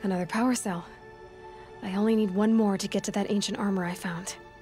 Another power cell. I only need one more to get to that ancient armor I found.